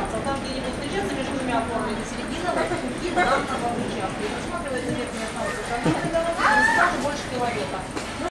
встречаться. Там, где они будут встречаться между двумя опорами, это середина, и нам на участке. Рассматривается верхняя станция канала, больше километра.